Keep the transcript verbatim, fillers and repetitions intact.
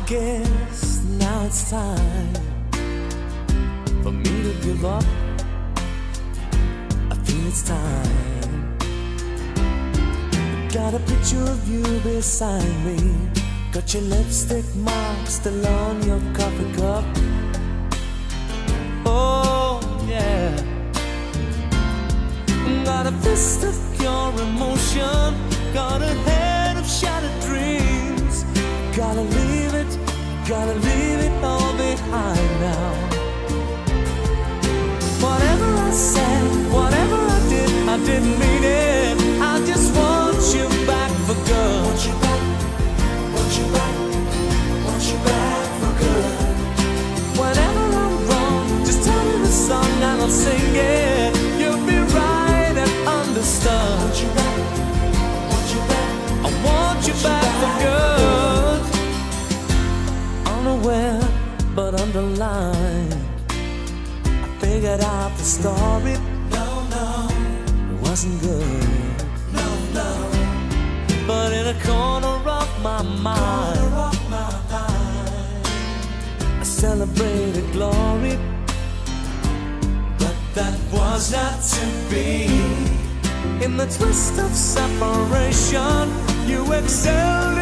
guess now it's time for me to give up. I feel it's time. Got a picture of you beside me. Got your lipstick mark still on your coffee cup. Oh yeah. Got a fist of pure emotion. Got a head of shattered dreams. Gotta leave it, gotta leave it all behind now. Whatever I said, whatever I did, I didn't mean it. I just want you back for good. Want you back, want you back, want you back for good. Whenever I'm wrong, just tell me the song and I'll sing it. You'll be right and understood. Want you back, want you back, I want you back for good. Unaware but underlined, I figured out the story. No, no, it wasn't good. No, no. But in a corner of my mind, corner of my mind, I celebrated glory. But that was not to be. In the twist of separation, you excelled